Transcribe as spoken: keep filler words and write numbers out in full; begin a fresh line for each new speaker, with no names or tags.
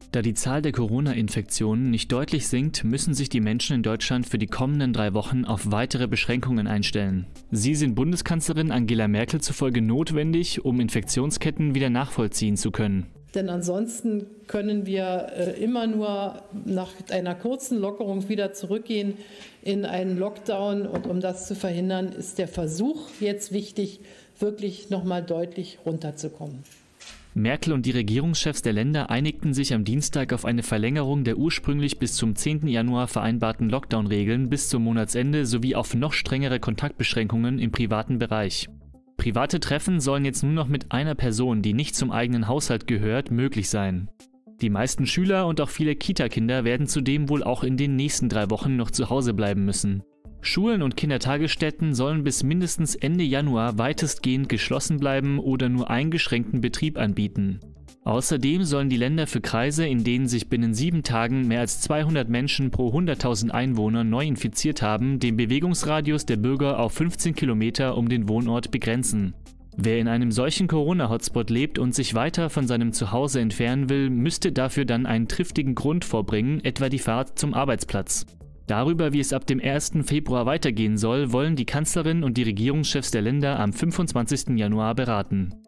Da die Zahl der Corona-Infektionen nicht deutlich sinkt, müssen sich die Menschen in Deutschland für die kommenden drei Wochen auf weitere Beschränkungen einstellen. Sie sind Bundeskanzlerin Angela Merkel zufolge notwendig, um Infektionsketten wieder nachvollziehen zu können.
Denn ansonsten können wir äh, immer nur nach einer kurzen Lockerung wieder zurückgehen in einen Lockdown. Und um das zu verhindern, ist der Versuch jetzt wichtig, wirklich noch mal deutlich runterzukommen.
Merkel und die Regierungschefs der Länder einigten sich am Dienstag auf eine Verlängerung der ursprünglich bis zum zehnten Januar vereinbarten Lockdown-Regeln bis zum Monatsende sowie auf noch strengere Kontaktbeschränkungen im privaten Bereich. Private Treffen sollen jetzt nur noch mit einer Person, die nicht zum eigenen Haushalt gehört, möglich sein. Die meisten Schüler und auch viele Kita-Kinder werden zudem wohl auch in den nächsten drei Wochen noch zu Hause bleiben müssen. Schulen und Kindertagesstätten sollen bis mindestens Ende Januar weitestgehend geschlossen bleiben oder nur eingeschränkten Betrieb anbieten. Außerdem sollen die Länder für Kreise, in denen sich binnen sieben Tagen mehr als zweihundert Menschen pro hunderttausend Einwohner neu infiziert haben, den Bewegungsradius der Bürger auf fünfzehn Kilometer um den Wohnort begrenzen. Wer in einem solchen Corona-Hotspot lebt und sich weiter von seinem Zuhause entfernen will, müsste dafür dann einen triftigen Grund vorbringen, etwa die Fahrt zum Arbeitsplatz. Darüber, wie es ab dem ersten Februar weitergehen soll, wollen die Kanzlerin und die Regierungschefs der Länder am fünfundzwanzigsten Januar beraten.